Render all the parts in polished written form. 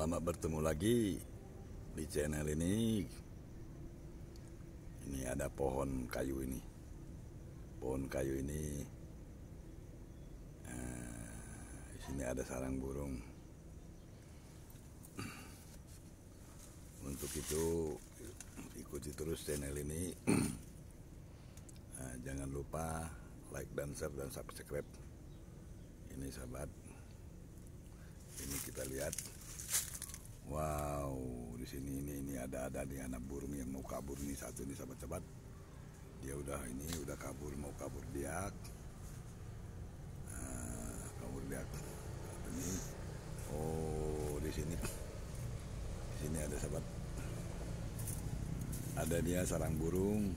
Selamat bertemu lagi di channel ini. Ini ada pohon kayu ini. Pohon kayu ini, di sini ada sarang burung. Untuk itu ikuti terus channel ini. Jangan lupa like dan share dan subscribe. Ini sahabat. Ini kita lihat. Wow, di sini ini ada nih anak burung yang mau kabur nih, satu nih sahabat-sahabat. Dia udah kabur, mau kabur dia. Kabur dia. Ini, oh di sini ada sahabat. Ada dia sarang burung.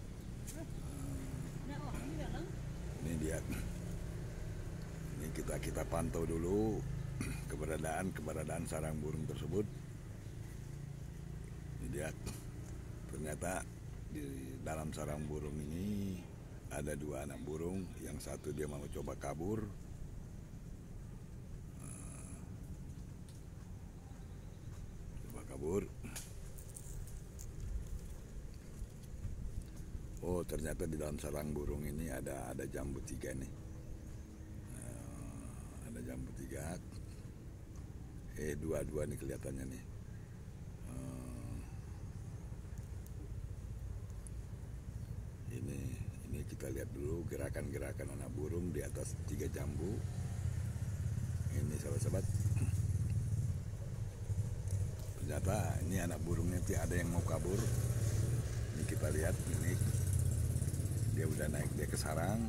Ini dia. Ini kita pantau dulu keberadaan sarang burung tersebut. Ini dia. Ternyata di dalam sarang burung ini ada dua anak burung. Yang satu dia mau coba kabur. Oh, ternyata di dalam sarang burung ini ada jambu tiga nih. Ada jambu tiga. Dua nih kelihatannya nih. Ini kita lihat dulu gerakan-gerakan anak burung di atas tiga jambu. Ini sahabat-sahabat. Ternyata ini anak burungnya ada yang mau kabur. Ini kita lihat ini. Dia udah naik dia ke sarang.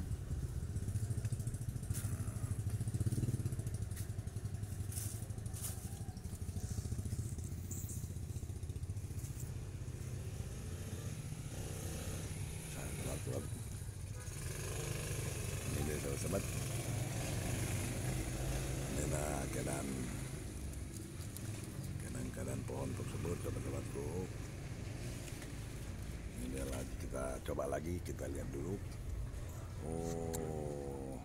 Ini dia sahabat-sahabat. Inilah keadaan pohon tersebut sahabat-sahabatku. Ini lagi kita coba lagi, kita lihat dulu. Oh,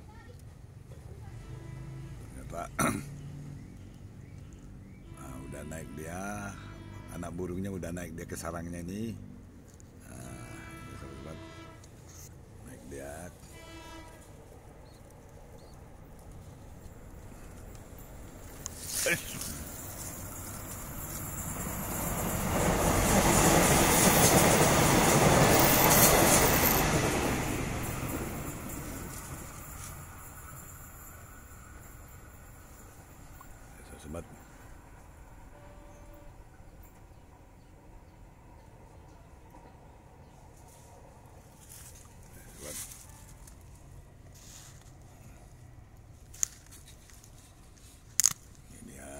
ternyata udah naik dia, anak burungnya udah naik dia ke sarangnya ini. Ini sahabat, naik dia. Sobat. Ini dia.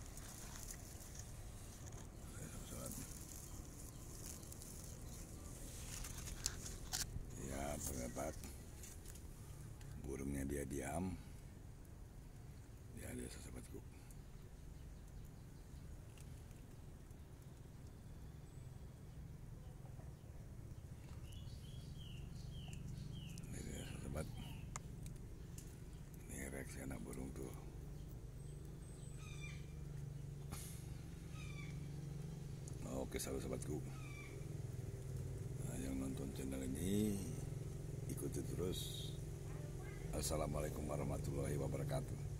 Ya, ternyata burungnya dia diam. Dia sahabatku. Ini reaksi anak burung tuh. Oke sahabat-sahabatku, yang nonton channel ini ikuti terus. Assalamualaikum warahmatullahi wabarakatuh.